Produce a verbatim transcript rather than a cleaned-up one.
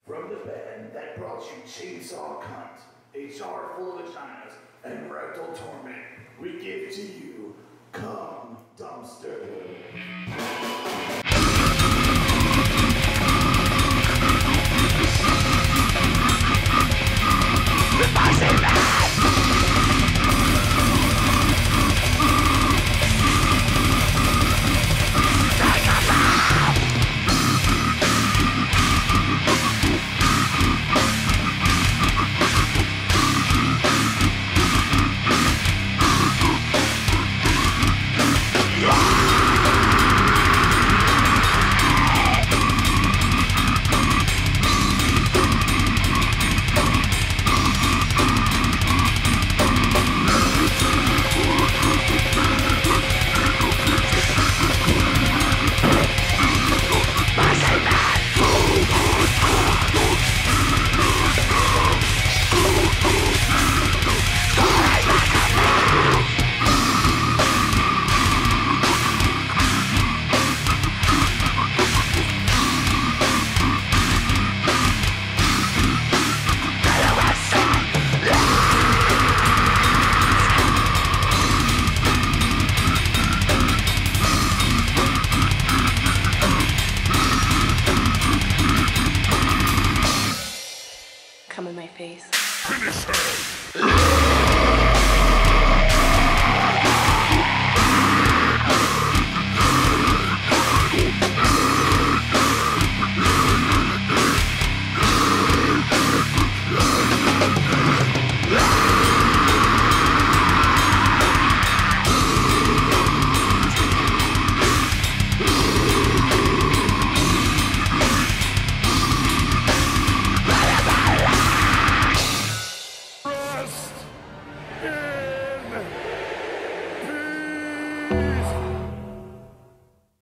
From the band that brought you Chainsaw Cunt, a jar full of vaginas, and rectal torment, we give to you Cum Dumpster.